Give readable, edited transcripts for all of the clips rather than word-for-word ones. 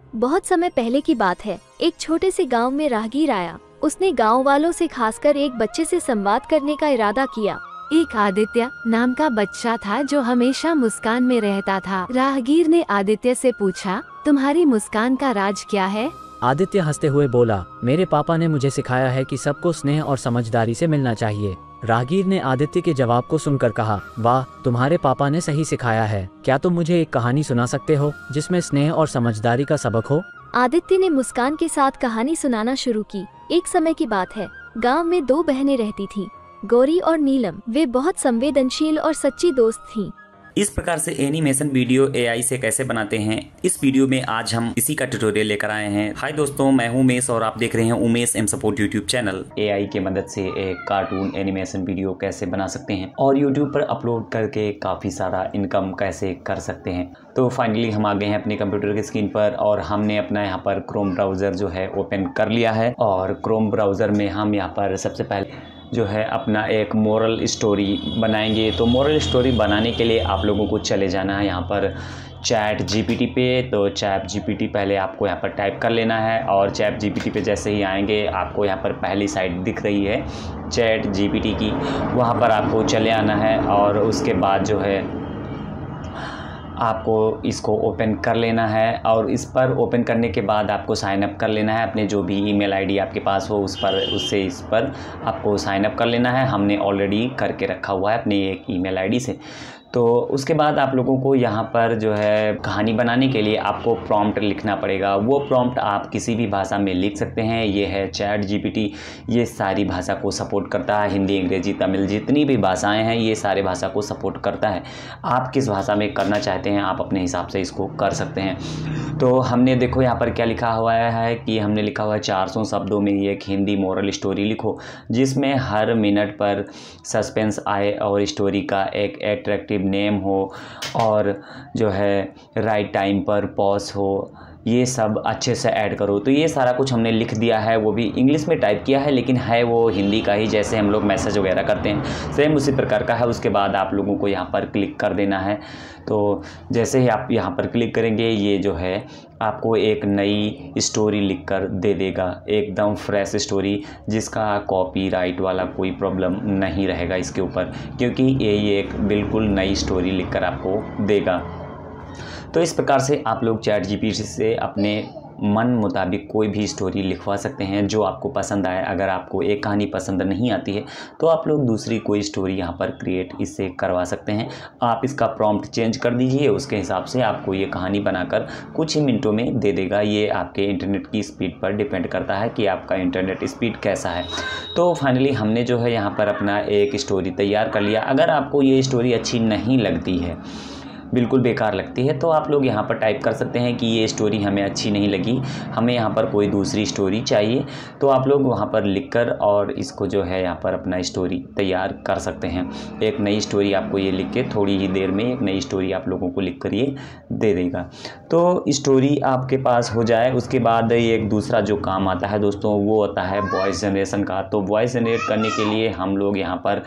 बहुत समय पहले की बात है। एक छोटे से गांव में राहगीर आया। उसने गांव वालों से खासकर एक बच्चे से संवाद करने का इरादा किया। एक आदित्य नाम का बच्चा था जो हमेशा मुस्कान में रहता था। राहगीर ने आदित्य से पूछा, तुम्हारी मुस्कान का राज क्या है? आदित्य हंसते हुए बोला, मेरे पापा ने मुझे सिखाया है कि सबको स्नेह और समझदारी से मिलना चाहिए। राहगीर ने आदित्य के जवाब को सुनकर कहा, वाह, तुम्हारे पापा ने सही सिखाया है। क्या तुम मुझे एक कहानी सुना सकते हो जिसमें स्नेह और समझदारी का सबक हो? आदित्य ने मुस्कान के साथ कहानी सुनाना शुरू की। एक समय की बात है, गांव में दो बहनें रहती थीं, गौरी और नीलम। वे बहुत संवेदनशील और सच्ची दोस्त थीं। इस प्रकार से एनिमेशन वीडियो एआई से कैसे बनाते हैं, इस वीडियो में आज हम इसी का ट्यूटोरियल लेकर आए हैं। हाय दोस्तों, मैं हूं उमेश और आप देख रहे हैं Umesh M support YouTube channel. AI के मदद से एक कार्टून एनिमेशन वीडियो कैसे बना सकते हैं और यूट्यूब पर अपलोड करके काफ़ी सारा इनकम कैसे कर सकते हैं। तो फाइनली हम आ गए हैं अपने कंप्यूटर की स्क्रीन पर और हमने अपना यहाँ पर क्रोम ब्राउज़र जो है ओपन कर लिया है। और क्रोम ब्राउज़र में हम यहाँ पर सबसे पहले जो है अपना एक मोरल स्टोरी बनाएंगे। तो मोरल स्टोरी बनाने के लिए आप लोगों को चले जाना है यहाँ पर चैट जीपीटी पे। तो चैट जीपीटी पहले आपको यहाँ पर टाइप कर लेना है और चैट जीपीटी पे जैसे ही आएंगे आपको यहाँ पर पहली साइट दिख रही है चैट जीपीटी की, वहाँ पर आपको चले आना है और उसके बाद जो है आपको इसको ओपन कर लेना है। और इस पर ओपन करने के बाद आपको साइन अप कर लेना है अपने जो भी ईमेल आईडी आपके पास हो उससे इस पर आपको साइन अप कर लेना है। हमने ऑलरेडी करके रखा हुआ है अपने एक ईमेल आईडी से। तो उसके बाद आप लोगों को यहाँ पर जो है कहानी बनाने के लिए आपको प्रॉम्प्ट लिखना पड़ेगा। वो प्रॉम्प्ट आप किसी भी भाषा में लिख सकते हैं। ये है चैट जीपीटी, ये सारी भाषा को सपोर्ट करता है, हिंदी, अंग्रेजी, तमिल, जितनी भी भाषाएं हैं ये सारे भाषा को सपोर्ट करता है। आप किस भाषा में करना चाहते हैं आप अपने हिसाब से इसको कर सकते हैं। तो हमने देखो यहाँ पर क्या लिखा हुआ है कि हमने लिखा हुआ है 400 शब्दों में एक हिंदी मोरल स्टोरी लिखो जिसमें हर मिनट पर सस्पेंस आए और स्टोरी का एक एट्रैक्टिव नेम हो और जो है राइट टाइम पर पॉज हो, ये सब अच्छे से ऐड करो। तो ये सारा कुछ हमने लिख दिया है, वो भी इंग्लिश में टाइप किया है लेकिन है वो हिंदी का ही, जैसे हम लोग मैसेज वगैरह करते हैं सेम उसी प्रकार का है। उसके बाद आप लोगों को यहाँ पर क्लिक कर देना है। तो जैसे ही आप यहाँ पर क्लिक करेंगे ये जो है आपको एक नई स्टोरी लिख कर दे देगा, एकदम फ्रेश स्टोरी जिसका कॉपीराइट वाला कोई प्रॉब्लम नहीं रहेगा इसके ऊपर, क्योंकि ये एक बिल्कुल नई स्टोरी लिख कर आपको देगा। तो इस प्रकार से आप लोग चैट जीपीटी से अपने मन मुताबिक कोई भी स्टोरी लिखवा सकते हैं जो आपको पसंद आए। अगर आपको एक कहानी पसंद नहीं आती है तो आप लोग दूसरी कोई स्टोरी यहाँ पर क्रिएट इससे करवा सकते हैं। आप इसका प्रॉम्प्ट चेंज कर दीजिए, उसके हिसाब से आपको ये कहानी बनाकर कुछ ही मिनटों में दे देगा। ये आपके इंटरनेट की स्पीड पर डिपेंड करता है कि आपका इंटरनेट स्पीड कैसा है। तो फाइनली हमने जो है यहाँ पर अपना एक स्टोरी तैयार कर लिया। अगर आपको ये स्टोरी अच्छी नहीं लगती है, बिल्कुल बेकार लगती है, तो आप लोग यहाँ पर टाइप कर सकते हैं कि ये स्टोरी हमें अच्छी नहीं लगी, हमें यहाँ पर कोई दूसरी स्टोरी चाहिए। तो आप लोग वहाँ पर लिखकर और इसको जो है यहाँ पर अपना स्टोरी तैयार कर सकते हैं। एक नई स्टोरी आपको ये लिख के थोड़ी ही देर में एक नई स्टोरी आप लोगों को लिख कर ये दे देगा। तो स्टोरी आपके पास हो जाए उसके बाद एक दूसरा जो काम आता है दोस्तों वो होता है वॉइस जनरेशन का। तो वॉइस जनरेट करने के लिए हम लोग यहाँ पर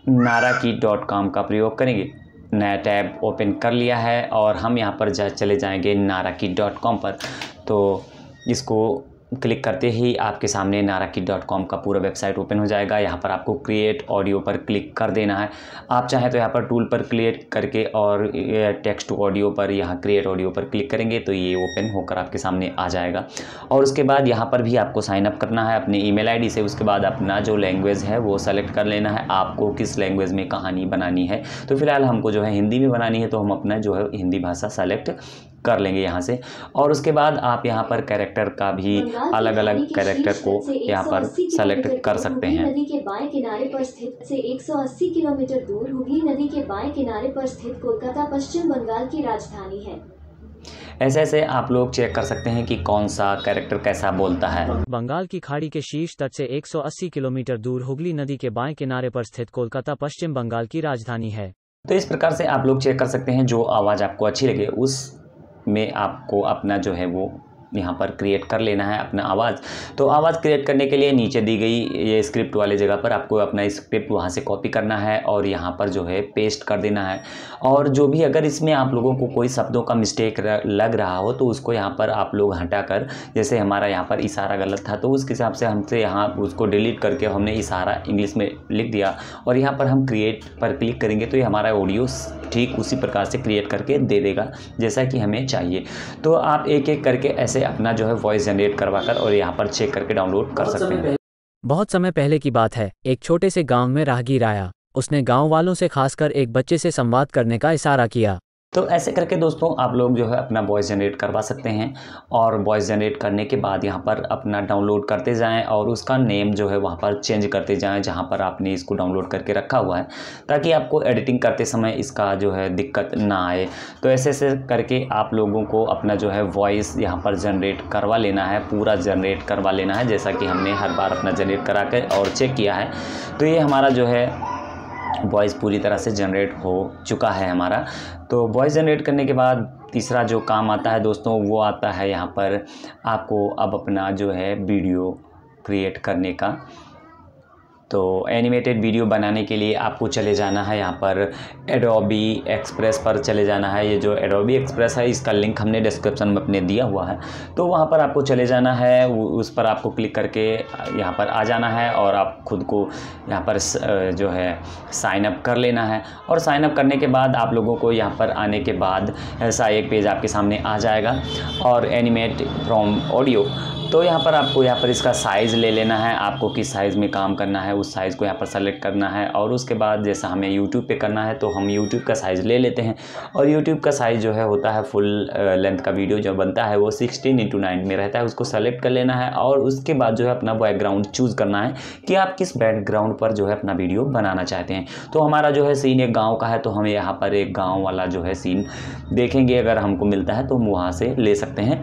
narakey.com का प्रयोग करेंगे। नया टैब ओपन कर लिया है और हम यहाँ पर चले जाएंगे narakey.com पर। तो इसको क्लिक करते ही आपके सामने narakey.com का पूरा वेबसाइट ओपन हो जाएगा। यहाँ पर आपको क्रिएट ऑडियो पर क्लिक कर देना है। आप चाहें तो यहाँ पर टूल पर क्लिक करके और टेक्स्ट टू ऑडियो पर यहाँ क्रिएट ऑडियो पर क्लिक करेंगे तो ये ओपन होकर आपके सामने आ जाएगा। और उसके बाद यहाँ पर भी आपको साइन अप करना है अपने ईमेल आईडी से। उसके बाद अपना जो लैंग्वेज है वो सेलेक्ट कर लेना है, आपको किस लैंग्वेज में कहानी बनानी है। तो फिलहाल हमको जो है हिंदी में बनानी है तो हम अपना जो है हिंदी भाषा सेलेक्ट कर लेंगे यहाँ से। और उसके बाद आप यहाँ पर कैरेक्टर का भी अलग अलग कैरेक्टर को यहाँ पर सेलेक्ट कर सकते हैं। नदी के बाएं किनारे पर स्थित से 180 किलोमीटर दूर हुगली नदी के बाएं किनारे पर स्थित कोलकाता पश्चिम बंगाल की राजधानी है। ऐसे ऐसे आप लोग चेक कर सकते हैं कि कौन सा कैरेक्टर कैसा बोलता है। बंगाल की खाड़ी के शीर्ष तट से 180 किलोमीटर दूर हुगली नदी के बाएं किनारे पर स्थित कोलकाता पश्चिम बंगाल की राजधानी है। तो इस प्रकार से आप लोग चेक कर सकते हैं, जो आवाज़ आपको अच्छी लगे उस में आपको अपना जो है वो यहाँ पर क्रिएट कर लेना है अपना आवाज़। तो आवाज़ क्रिएट करने के लिए नीचे दी गई ये स्क्रिप्ट वाले जगह पर आपको अपना स्क्रिप्ट वहाँ से कॉपी करना है और यहाँ पर जो है पेस्ट कर देना है। और जो भी अगर इसमें आप लोगों को कोई शब्दों का मिस्टेक लग रहा हो तो उसको यहाँ पर आप लोग हटाकर, जैसे हमारा यहाँ पर इशारा गलत था तो उसके हिसाब से हमसे यहाँ उसको डिलीट करके हमने इशारा इंग्लिश में लिख दिया और यहाँ पर हम क्रिएट पर क्लिक करेंगे तो ये हमारा ऑडियो ठीक उसी प्रकार से क्रिएट करके दे देगा जैसा कि हमें चाहिए। तो आप एक एक करके ऐसे अपना जो है वॉइस जनरेट करवाकर और यहाँ पर चेक करके डाउनलोड कर सकते हैं। बहुत समय पहले की बात है, एक छोटे से गांव में राहगीर आया। उसने गांव वालों से खासकर एक बच्चे से संवाद करने का इशारा किया। तो ऐसे करके दोस्तों आप लोग जो है अपना वॉइस जनरेट करवा सकते हैं और वॉइस जनरेट करने के बाद यहाँ पर अपना डाउनलोड करते जाएं और उसका नेम जो है वहाँ पर चेंज करते जाएं जहाँ पर आपने इसको डाउनलोड करके रखा हुआ है, ताकि आपको एडिटिंग करते समय इसका जो है दिक्कत ना आए। तो ऐसे ऐसे करके आप लोगों को अपना जो है वॉइस यहाँ पर जनरेट करवा लेना है, पूरा जनरेट करवा लेना है जैसा कि हमने हर बार अपना जनरेट करा कर और चेक किया है। तो ये हमारा जो है वॉइस पूरी तरह से जनरेट हो चुका है हमारा। तो वॉइस जनरेट करने के बाद तीसरा जो काम आता है दोस्तों वो आता है यहाँ पर आपको अब अपना जो है वीडियो क्रिएट करने का। तो एनिमेटेड वीडियो बनाने के लिए आपको चले जाना है यहाँ पर एडोबी एक्सप्रेस पर चले जाना है। ये जो एडोबी एक्सप्रेस है इसका लिंक हमने डिस्क्रिप्शन में अपने दिया हुआ है, तो वहाँ पर आपको चले जाना है। उस पर आपको क्लिक करके यहाँ पर आ जाना है और आप खुद को यहाँ पर जो है साइन अप कर लेना है। और साइन अप करने के बाद आप लोगों को यहाँ पर आने के बाद ऐसा एक पेज आपके सामने आ जाएगा और एनिमेट फ्रॉम ऑडियो। तो यहाँ पर आपको यहाँ पर इसका साइज़ ले लेना है, आपको किस साइज़ में काम करना है उस साइज़ को यहाँ पर सेलेक्ट करना है। और उसके बाद जैसा हमें यूट्यूब पे करना है तो हम यूट्यूब का साइज़ ले लेते हैं। और यूट्यूब का साइज़ जो है होता है फुल लेंथ का वीडियो जो बनता है वो 16:9 में रहता है, उसको सेलेक्ट कर लेना है। और उसके बाद जो है अपना बैकग्राउंड चूज़ करना है कि आप किस बैकग्राउंड पर जो है अपना वीडियो बनाना चाहते हैं। तो हमारा जो है सीन एक गाँव का है, तो हमें यहाँ पर एक गाँव वाला जो है सीन देखेंगे, अगर हमको मिलता है तो हम वहाँ से ले सकते हैं।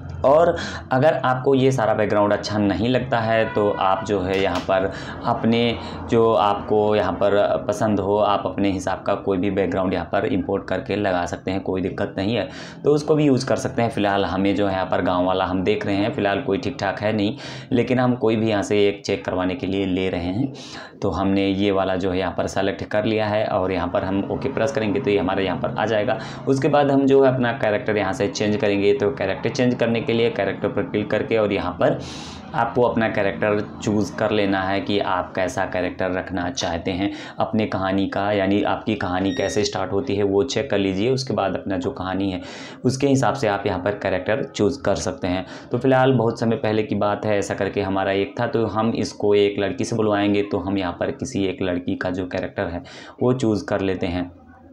और अगर आपको ये सारा बैकग्राउंड अच्छा नहीं लगता है तो आप जो है यहाँ पर अपने जो आपको यहाँ पर पसंद हो आप अपने हिसाब का कोई भी बैकग्राउंड यहाँ पर इंपोर्ट करके लगा सकते हैं, कोई दिक्कत नहीं है, तो उसको भी यूज़ कर सकते हैं। फ़िलहाल हमें जो है यहाँ पर गांव वाला हम देख रहे हैं, फ़िलहाल कोई ठीक ठाक है नहीं, लेकिन हम कोई भी यहाँ से एक चेक करवाने के लिए ले रहे हैं। तो हमने ये वाला जो है यहाँ पर सेलेक्ट कर लिया है और यहाँ पर हम ओके प्रेस करेंगे तो ये हमारे यहाँ पर आ जाएगा। उसके बाद हम जो है अपना कैरेक्टर यहाँ से चेंज करेंगे। तो कैरेक्टर चेंज करने के लिए कैरेक्टर पर क्लिक करके और यहाँ पर आपको अपना कैरेक्टर चूज़ कर लेना है कि आप कैसा कैरेक्टर रखना चाहते हैं अपने कहानी का, यानी आपकी कहानी कैसे स्टार्ट होती है वो चेक कर लीजिए। उसके बाद अपना जो कहानी है उसके हिसाब से आप यहाँ पर कैरेक्टर चूज़ कर सकते हैं। तो फिलहाल बहुत समय पहले की बात है, ऐसा करके हमारा एक था, तो हम इसको एक लड़की से बुलवाएंगे, तो हम यहाँ पर किसी एक लड़की का जो कैरेक्टर है वो चूज़ कर लेते हैं।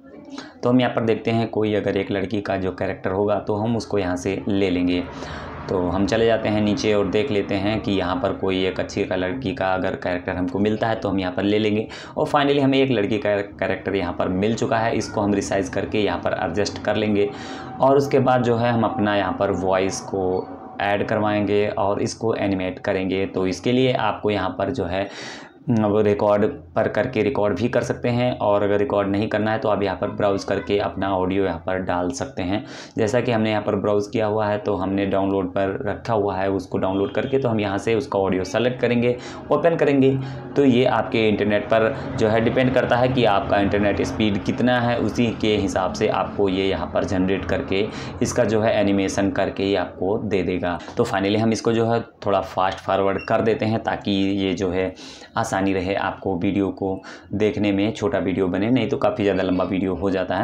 तो हम यहाँ पर देखते हैं कोई अगर एक लड़की का जो कैरेक्टर होगा तो हम उसको यहाँ से ले लेंगे। तो हम चले जाते हैं नीचे और देख लेते हैं कि यहाँ पर कोई एक अच्छी लड़की का अगर कैरेक्टर हमको मिलता है तो हम यहाँ पर ले लेंगे। और फाइनली हमें एक लड़की का कैरेक्टर यहाँ पर मिल चुका है, इसको हम रिसाइज़ करके यहाँ पर एडजस्ट कर लेंगे। और उसके बाद जो है हम अपना यहाँ पर वॉइस को ऐड करवाएंगे और इसको एनिमेट करेंगे। तो इसके लिए आपको यहाँ पर जो है वो रिकॉर्ड पर करके रिकॉर्ड भी कर सकते हैं, और अगर रिकॉर्ड नहीं करना है तो आप यहाँ पर ब्राउज़ करके अपना ऑडियो यहाँ पर डाल सकते हैं। जैसा कि हमने यहाँ पर ब्राउज़ किया हुआ है तो हमने डाउनलोड पर रखा हुआ है, उसको डाउनलोड करके तो हम यहाँ से उसका ऑडियो सेलेक्ट करेंगे, ओपन करेंगे। तो ये आपके इंटरनेट पर जो है डिपेंड करता है कि आपका इंटरनेट स्पीड कितना है, उसी के हिसाब से आपको ये यहाँ पर जनरेट करके इसका जो है एनिमेशन करके ये आपको दे देगा। तो फाइनली हम इसको जो है थोड़ा फास्ट फॉरवर्ड कर देते हैं ताकि ये जो है आसानी रहे आपको वीडियो को देखने में, छोटा वीडियो बने, नहीं तो काफ़ी ज़्यादा लंबा वीडियो हो जाता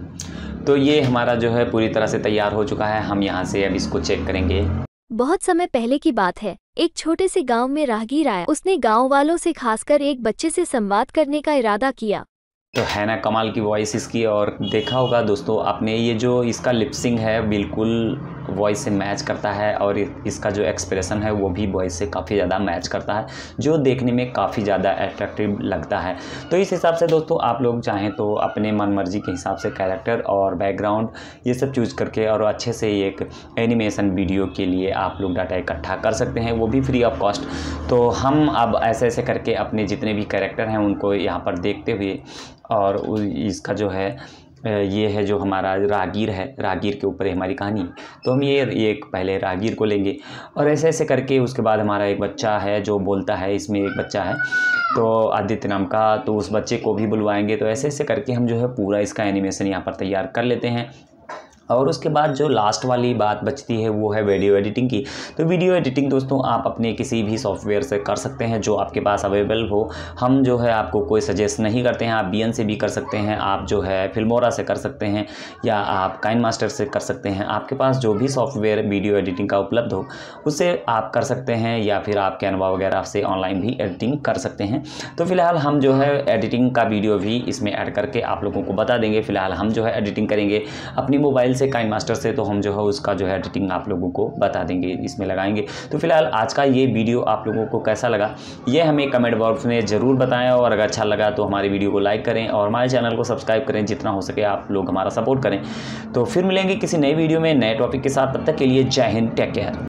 है। तो ये हमारा जो है पूरी तरह से तैयार हो चुका है। हम यहाँ से अब इसको चेक करेंगे। बहुत समय पहले की बात है, एक छोटे से गांव में राहगीर आया। उसने गांव वालों से खासकर एक बच्चे से संवाद करने का इरादा किया। तो है ना कमाल की वॉइस इसकी, और देखा होगा दोस्तों आपने ये जो इसका लिपसिंग है बिल्कुल वॉइस से मैच करता है, और इसका जो एक्सप्रेशन है वो भी वॉइस से काफ़ी ज़्यादा मैच करता है, जो देखने में काफ़ी ज़्यादा अट्रैक्टिव लगता है। तो इस हिसाब से दोस्तों आप लोग चाहें तो अपने मन मर्जी के हिसाब से कैरेक्टर और बैकग्राउंड ये सब चूज़ करके और अच्छे से एक एनिमेशन वीडियो के लिए आप लोग डाटा इकट्ठा कर सकते हैं, वो भी फ्री ऑफ कॉस्ट। तो हम अब ऐसे ऐसे करके अपने जितने भी कैरेक्टर हैं उनको यहाँ पर देखते हुए और इसका जो है ये है जो हमारा राहगीर है, राहगीर के ऊपर है हमारी कहानी। तो हम ये एक पहले राहगीर को लेंगे और ऐसे ऐसे करके उसके बाद हमारा एक बच्चा है जो बोलता है, इसमें एक बच्चा है तो आदित्य नाम का, तो उस बच्चे को भी बुलवाएंगे। तो ऐसे ऐसे करके हम जो है पूरा इसका एनिमेशन यहाँ पर तैयार कर लेते हैं। और उसके बाद जो लास्ट वाली बात बचती है वो है वीडियो एडिटिंग की। तो वीडियो एडिटिंग दोस्तों आप अपने किसी भी सॉफ्टवेयर से कर सकते हैं जो आपके पास अवेलेबल हो। हम जो है आपको कोई सजेस्ट नहीं करते हैं, आप VN से भी कर सकते हैं, आप जो है फिल्मोरा से कर सकते हैं, या आप काइनमास्टर से कर सकते हैं। आपके पास जो भी सॉफ्टवेयर वीडियो एडिटिंग का उपलब्ध हो उससे आप कर सकते हैं, या फिर आप कैनवा वगैरह से ऑनलाइन भी एडिटिंग कर सकते हैं। तो फिलहाल हम जो है एडिटिंग का वीडियो भी इसमें ऐड करके आप लोगों को बता देंगे। फिलहाल हम जो है एडिटिंग करेंगे अपनी मोबाइल से, काइनमास्टर से, तो हम जो है उसका जो है एडिटिंग आप लोगों को बता देंगे, इसमें लगाएंगे। तो फिलहाल आज का ये वीडियो आप लोगों को कैसा लगा ये हमें कमेंट बॉक्स में ज़रूर बताएं, और अगर अच्छा लगा तो हमारी वीडियो को लाइक करें और हमारे चैनल को सब्सक्राइब करें, जितना हो सके आप लोग हमारा सपोर्ट करें। तो फिर मिलेंगे किसी नई वीडियो में नए टॉपिक के साथ, तब तक के लिए जय हिंद, टेक केयर।